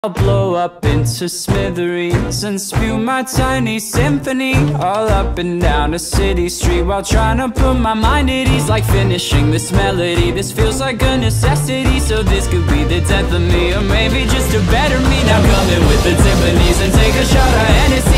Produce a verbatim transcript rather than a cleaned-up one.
I'll blow up into smithereens and spew my tiny symphony all up and down a city street while trying to put my mind at ease. Like finishing this melody, this feels like a necessity. So this could be the death of me, or maybe just a better me. Now come in with the timpanis and take a shot of Hennessy.